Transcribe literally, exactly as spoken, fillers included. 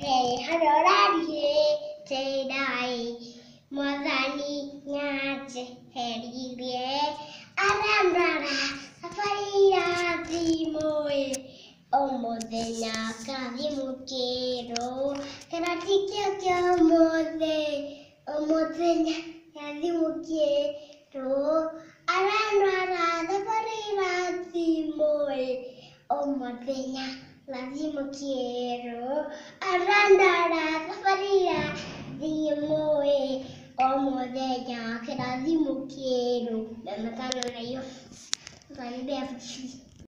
Hey, harorari te dai. Mwathani nyaje heririe. Arandara safarira thimoe. O muthenya kathimukiro. Kana tikio kio muthe. O muthenya